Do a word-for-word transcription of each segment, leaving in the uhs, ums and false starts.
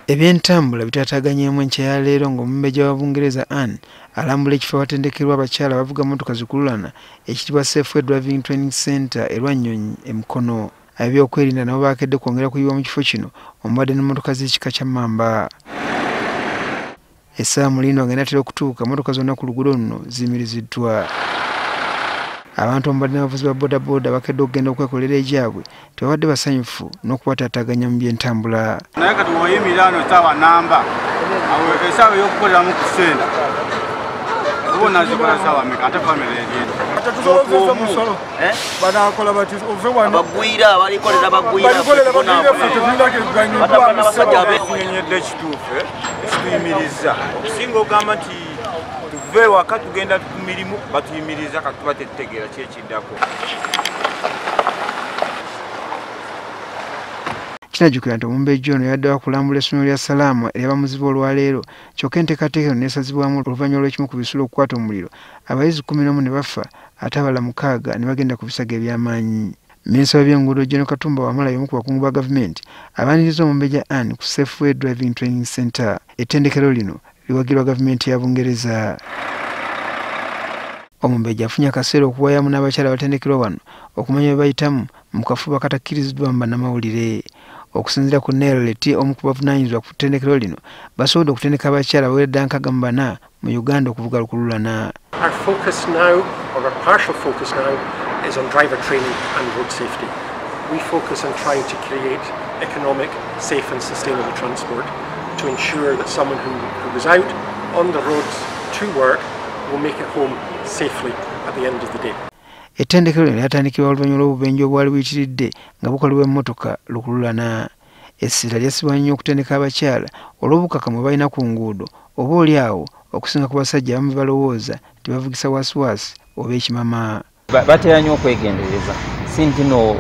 Ebyentambula bitataaganyemu enkya ya leero ng'Omubejja wa Bungereza Anne alambula ekifo awatendekerwa abakyala abavuga mmotoka zikululana ekitibwa Safe Driving Training Center e Lwanyonyi e Mukono. Ab'ebyokwerinda nabo baakedde kwongera kuyiwa mu kifo kino omubadde n'emmotoka z'ekika kya mamba. Essaawa mulindo nga inaatera okutuuka mmotoka zonna ku luguudo luno ziyimiriziddwa. Abantu omubadde n'abavuzi ba boodabooda bakedde okugenda okwekolera egyabwe tebabadde basanyufu n'okubatataaganya mu byentambula. Naye kati bw'oyimirira wano essaawa namba awo essaawa ey'okukoleramu ku ssenda ubona zikola ssaawa mmeka ate famire eryenda banaakola bati ove wano bagwira balikolera bagwira tunyonyedde ekituufu ekituyimiriza okusinga ogamba nti tuve waka tugenda ku mirimu batuyimiriza kati tuba tetutegeera kyekiddako. Kinajjukira nti Omubejja ono yadde wakulambula essomero lya Salaamu ery'abamuzibe olwaleero kyokka enteekateeka eno neesazibwamu oluvannyuma lw'ekimu ku bisulo okukwata omuliro abayizi kkumi n'omu ne bafa ate abalala mukaaga ne bagenda ku bisago eby'amaanyi. Minisita w'ebyenguudo Gen. Katumba Wamala y'omu ku bakungu ba gavumenti abaniriza Omubejja Anne ku Safe Driving Training Center. Ettendekero lino liwagirwa gavumenti ya Bungereza. Omubejja afunye akaseera okuwaayamu n'abakyala abatendekerwa wano okumanya bye bayitamu mu kafuba katakkiriziddwa mu bannamawulire. Okusinziira ku Neerleti omu ku bavunaanyizibwa ku ttendekero lino basobodde okutendeka abakyala abawerera nkaaga mu bana mu Uganda okuvuga lukululana. Our focus now, or our partial focus now, is on driver training and road safety. We focus on trying to create economic, safe and sustainable transport to ensure that someone who, who was out on the roads to work will make it home safely at the end of the day. Ettendekero lino lyatandikibwa oluvannyuma lw'obubenje obwali buyitiridde nga bukolebwa emmotoka lukululana. Essira lyasibwa nnyo okutendeka abakyala olw'obukakamu balina ku nguudo oba oli awo okusinga ku basajja abamu balowooza tebavugisa waasiwaasi oba ekimama. Batera nnyo okwegendereza si nti no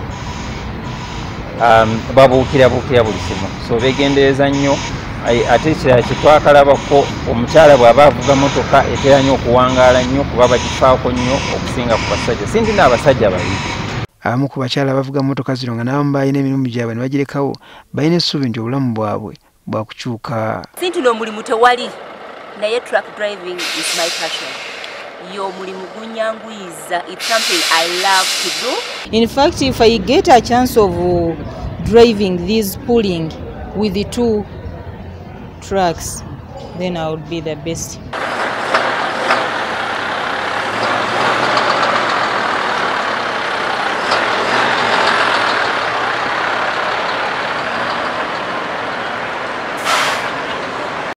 babuukirabuukira buli kimu so beegendereza nnyo ate ekirala kye twakalabako omukyala bw'aba avuga motoka etera nnyo okuwangaala nnyo kuba bagifaako nnyo okusinga ku basajja si nti n'abasajja babi. Abamu ku bakyala abavuga motoka zino nga n'abamu balina emirimu gyabwe ne bagirekawo balina essuubi nti obulamu bwabwe bwakukyuka. Si nti n'omulimu tewali naye truck driving is my passion. Yo mulimu gunyanguyiza. It's something I love to do. In fact, if I get a chance of uh, driving this pulling with the two trucks, then I would be the best.